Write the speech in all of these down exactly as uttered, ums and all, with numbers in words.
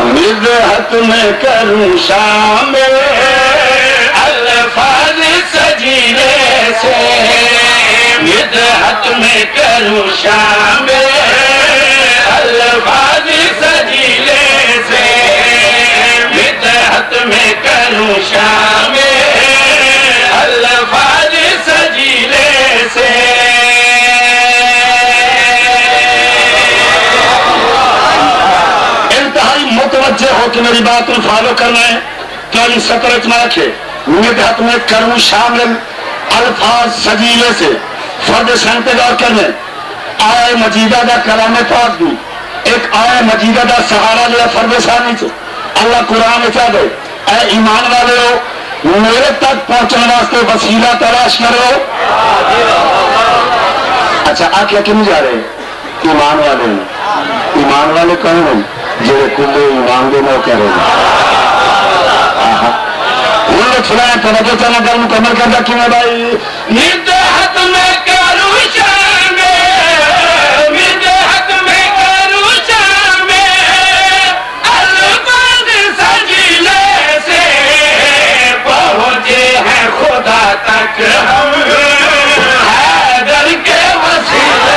مدحت میں کروں شامل الفاظ سجیلے سے، مدحت میں کروں شامل الفاظ سجیلے سے، مدحت میں کروں شامل الفاظ سجیلے سے۔ انتہائی متوجہ ہو کہ میری بات کو فالو کرنا ہے تو ان سطرت میں رکھے، مدحت میں کروں شامل الفاظ سجیلے سے۔ فرد سنتے گور کرنے آئے مجیدہ دا کلام پاک دی، ایک آئے مجیدہ دا سہارا لیا فرد ثانی سے۔ اللہ قرآن چاہ دے اے ایمان والے ہو میرے تک پہنچنے واسطے وسیلہ تلاش کرو۔ اچھا آکھ یا کیوں جا رہے ایمان والے ہیں؟ ایمان والے کون ہیں؟ جو کلے ایمان دے نو کرو وہ لوگ سنائیں توجہ چاہنا کر مکمل کرتا کیوں ہے بھائی؟ مدحت میں کروں شامل، مدحت میں کروں شامل الفاظ سجیلے سے، پہنچے ہیں خدا تک ہم حیدر کے وسیلے۔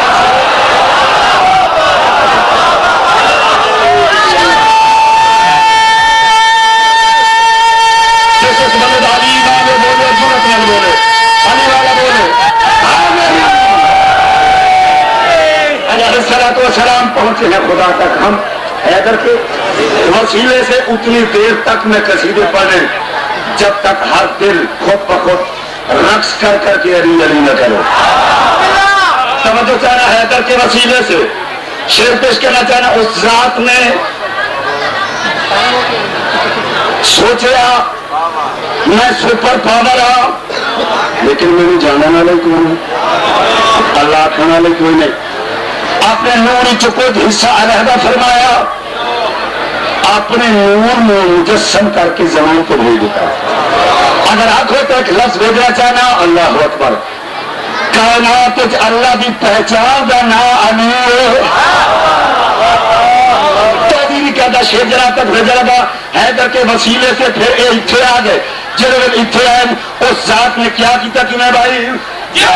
سلام پہنچے ہیں خدا تک ہم حیدر کے وسیلے سے۔ اتنی دیر تک میں قصیدے پڑھیں جب تک ہر دل خود بخود رقص کر کر کے علی علی نہ کرو۔ توجہ چاہنا حیدر کے وسیلے سے شعر پیش کرنا چاہنا۔ اس ذات نے سوچا میں سپر پاور ہوں لیکن میری جانا والے کوئی نہیں، اللہ کھانا والے کوئی نہیں۔ آپ نے نور چکوت حصہ علیحدہ فرمایا، اپنے نور میں مجسم کر کے زمین کو بھیج دیتا۔ اگر آنکھوں تک لفظ بھیجنا چاہنا اللہ اکبر، کائنات اللہ کی پہچان دا نا امیر تحریر کہتا شیر جناب تک بھیجا لگا حیدر کے وسیلے سے۔ پھر اے اتھے آ گئے، جب اتھے آئے اس ذات نے کیا کیتا کہ میں بھائی جو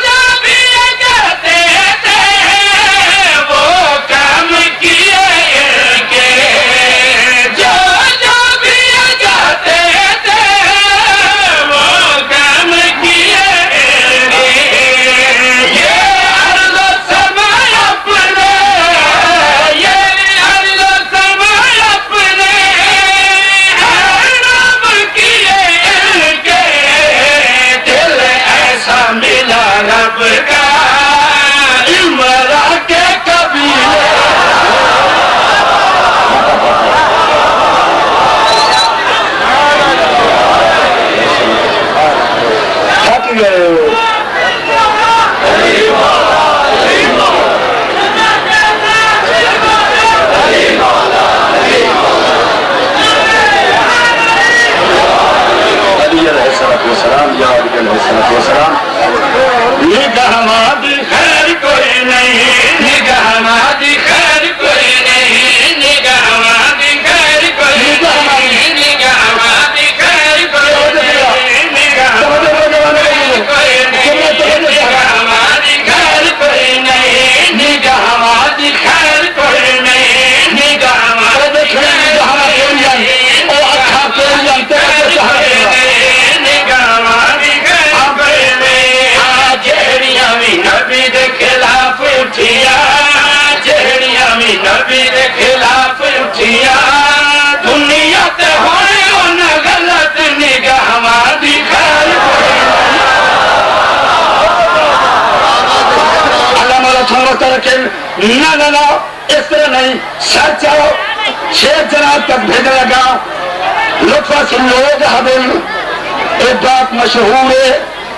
نہ نہ نہ اس طرح نہیں، سر چاہو شیر جناب تک بھیجنے لگا۔ لطفہ سے لوگ حبل ایک بات مشہور ہے،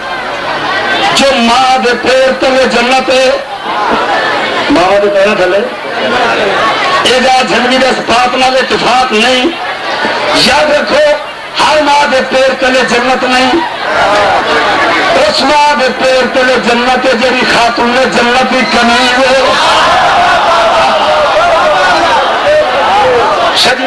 جو ماں دے پیر تلے جنت ہے، ماں دے پیر تلے ایجا جھنگی دے سپاط نال اتفاق نہیں۔ یاد رکھو ہر ماں دے پیر تلے جنت نہیں، اس ماں دے پیر تلے جنت ہے جی خاتون نے جنت ہی کمی ہے۔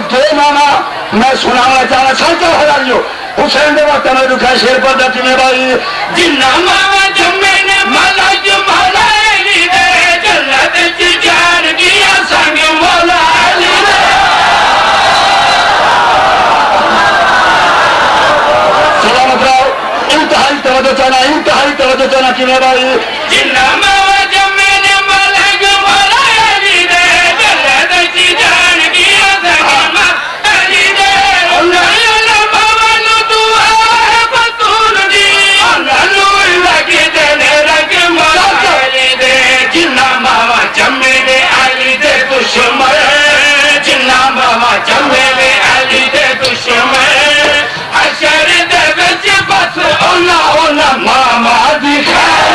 دو ماما میں سنانا چاہنا سالتا حلالیو حسین دے وقت میں دکھا شیر پر دتی میں بھائی جنہ ماما جمعے نے مالا جمالا علی دے جلد چی جان گیا سنگ مولا علی دے سلامت راؤ انتہائی توجہ چاہنا انتہائی توجہ چاہنا کی میں بھائی جنہ ماما جمعے نے مالا جمالا علی دے جلد چی جان گیا سنگ مولا علی دے اللہ اللہ ماما نو دعا ہے بطول دی اللہ نو لگی دینے لگی مولا علی دے جنہ ماما جمعے نے علی دے دشمن جنہ ماما جمعے نے علی دے دشمن حشر دے بچ بس اونا اونا ماما دکھائی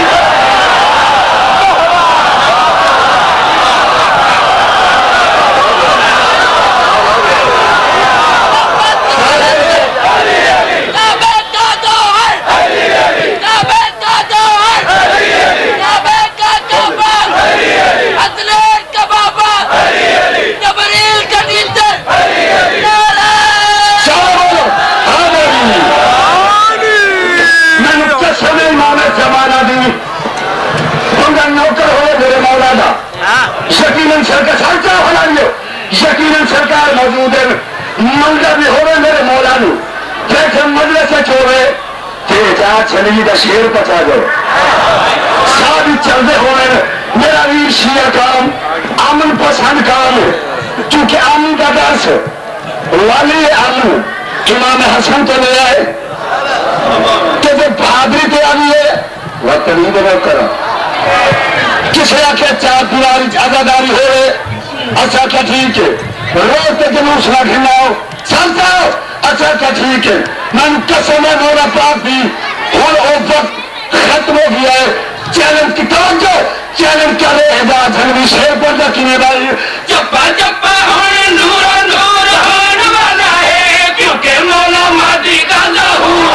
یقیناً سرکار سالچہ بھلائیو یقیناً سرکار موجود ہے منگا بھی ہوئے میرے مولا نو پھر مجلس چھوڑے تے جا چلی دا شیر پچا جو سابی چلدے ہوئے میرا ویر شیعہ کام امن پسند کام چونکہ امن کا درس والی امن امام حسن تو لے آئے کہ جو بہادری تے آگی ہے وقت نہیں دے کرا کسے آکھے چار دیواری عزاداری ہوئے اچھا کیا ٹھیک ہے روز تے جلوس نہ گھناؤ چلتا ہو اچھا کیا ٹھیک ہے میں قسم ہے مولا پاک بھی اور او وقت ختم ہو گیا ہے چیلنج کی توجہ چیلنج کر رہے اعجاز ہنوی شیر پر دا کینے بھائی چپا چپا ہونے نور نور ہونے والا ہے کیونکہ مولا مادی کا ظہور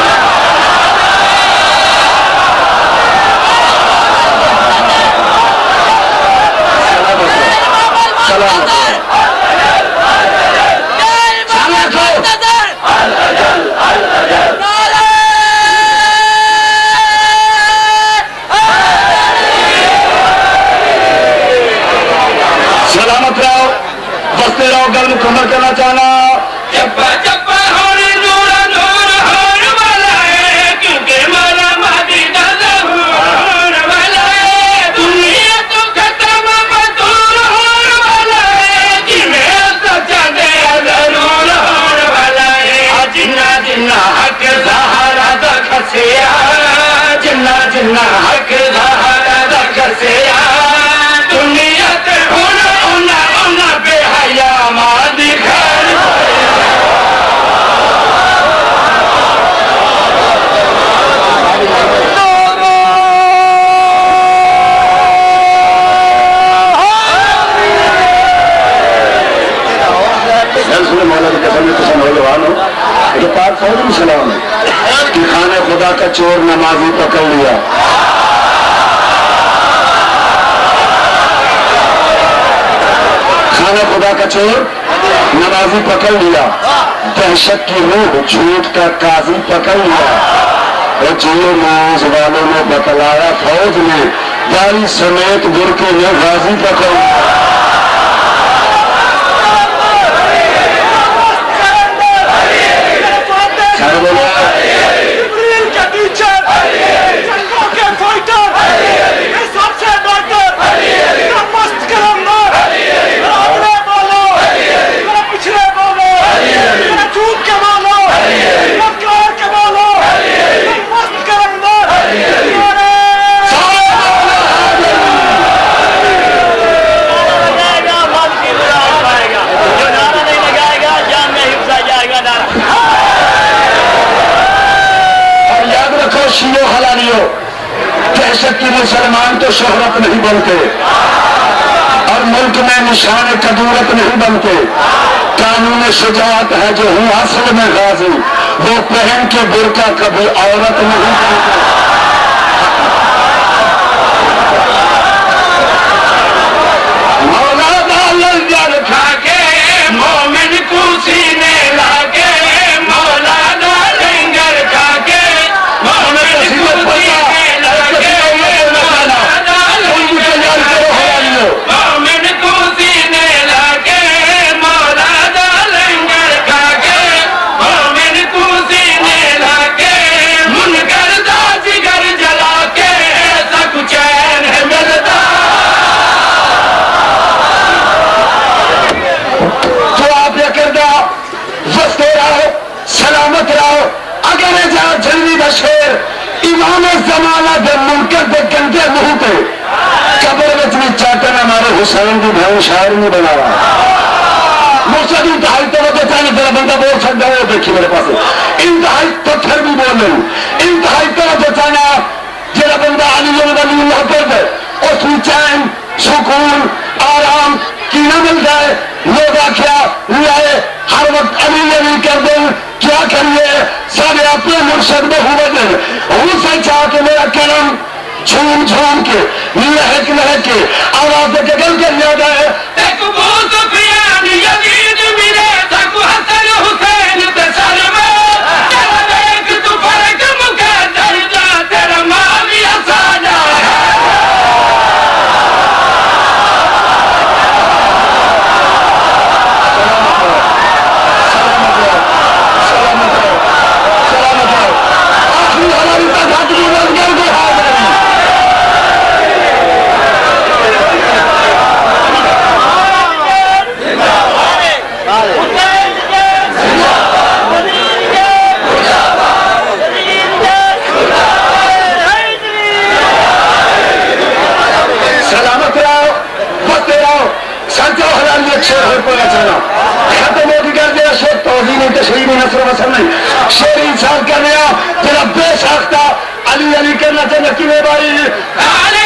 سلامت رہو بستے رہو گل مکمل کرنا چاہنا چپا چپا ہونے نور نور ہونے والا ہے کیونکہ مولا مہدی کا ظہور والا ہے دنیا تو ختم مطور ہونے والا ہے جنہیں سچا دے ضرور ہونے والا ہے جنہ جنہ حق ظاہرہ دا کھسیا جنہ جنہ حق ظاہرہ دا کھسیا دنیا تے ہونا ہونا ہونا بے حیا مادی گھر مولا کی قسم میں قسم نوجوان ہو یہ پاک فوری سلام ہے کہ خانہ خدا کا چور نمازی پکڑ لیا خانہ خدا کا چور نمازی پکڑ لیا دہشت کی روح جھوٹ کا قاضی پکڑ لیا اور جیو ناز والوں نے بتلایا فوج نے داری سمیت برکے میں غازی پکڑ لیا شیعو حلالیو دہشت کی مسلمان تو شہرت نہیں بنتے اور ملک میں نشان قدورت نہیں بنتے قانون شجاعت ہے جو ہوں اصل میں غازی وہ پہن کے برقع کبھی عورت نہیں بنتے مولا دالل جل کھا کے مومن کو سی حسین کی بہن شاعر نہیں بنا رہا مرشد انتہائی توجہ چاہنے ذرا بندہ بول سکتا ہے دیکھیے میرے پاس انتہائی پتھر بھی بول رہے ہوں انتہائی توجہ چاہنا جڑا بندہ علی ولی اللہ پڑھ دے اس میں چین سکون آرام کی نہ مل جائے لوگ آخیا لائے ہر وقت علی علی کر دیں کیا کریے سارے اپنے مرشد میں ہوئے دیں وہ سے چاہ کے میرا کرم جھوم جھوم کے لہک لہک کے آواز دے کے گل کر لیا جائے ایک بہت سفیان یزید میرے تک حسن حسین تے سلمہ چل دیکھ تو فرق مقدر جا تیرا مالی ساجا شیر انسان کر رہا جناب بے ساختہ علی علی کرنا چاہتا کہ بھائی